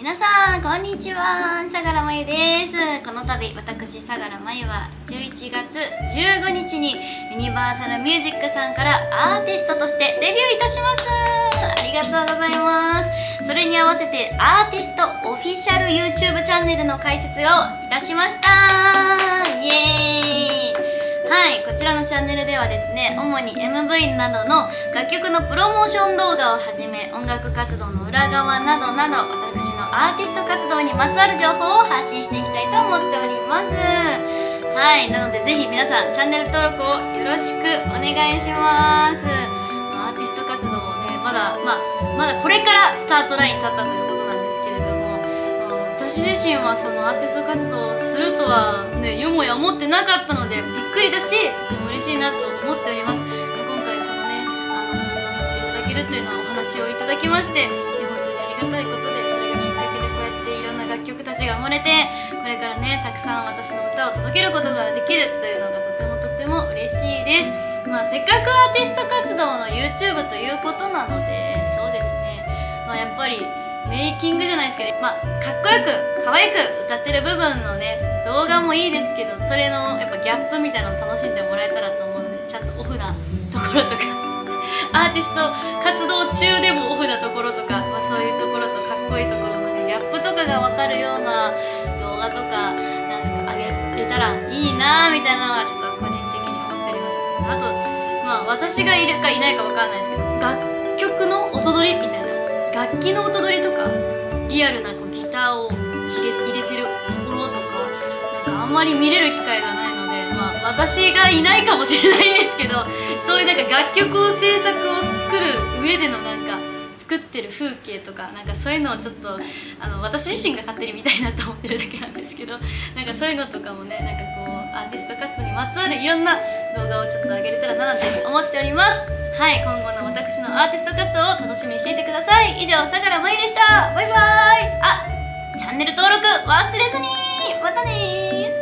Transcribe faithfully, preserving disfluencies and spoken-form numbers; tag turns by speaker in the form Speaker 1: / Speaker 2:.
Speaker 1: 皆さんこんにちは、相良真由です。この度私相良真由はじゅういちがつじゅうごにちにユニバーサルミュージックさんからアーティストとしてデビューいたします。ありがとうございます。それに合わせてアーティストオフィシャル YouTube チャンネルの開設をいたしました。イエーイ。はい、こちらのチャンネルではですね、主に エムブイ などの楽曲のプロモーション動画をはじめ、音楽活動の裏側などなど、私のアーティスト活動にまつわる情報を発信していきたいと思っております。はい、なのでぜひ皆さんチャンネル登録をよろしくお願いします。アーティスト活動をね、まだ、まあ、まだこれからスタートラインに立ったということなんですけれども、私自身はそのアーティスト活動をするとはね、よもや思ってなかったのでびっくりだし、とても嬉しいなと思っております。今回このね、あの活動させていただけるというのはお話をいただきまして、本当にありがたいことで、それがきっかけでこうやっていろんな楽曲たちが生まれて、これからね、たくさん私の歌を届けることができるというのがとてもとても嬉しいです。まあ、せっかくアーティスト活動の YouTube ということなので、そうですね、まあ、やっぱりメイキングじゃないですけど、まあ、かっこよく可愛く歌ってる部分のね動画もいいですけど、それのやっぱギャップみたいなのを楽しんでもらえたらと思うので、ちゃんとオフなところとかアーティスト活動中でもオフなところとか、まあ、そういうところとかっこいいところのギャップとかが分かるような動画とかなんか上げれたらいいなーみたいなのはちょっと個人的に思っております。あと、まあ、私がいるかいないか分かんないですけど、楽曲の音取りみたいな、楽器の音取りとかリアルなこうギターを入れ、入れてるところとか、なんかあんまり見れる機会がないので、まあ私がいないかもしれないんですけど、そういうなんか楽曲を制作を作る上でのなんか作ってる風景とか、なんかそういうのをちょっとあの私自身が勝手に見たいなと思ってるだけなんですけど、なんかそういうのとかもね、なんかこうアーティスト活動にまつわるいろんな動画をちょっと上げれたらななんて思っております。はい、今後の私のアーティスト活動を楽しみにしていてください。以上、相良真由でした。バイバーイ。あ、チャンネル登録忘れずに。またねー。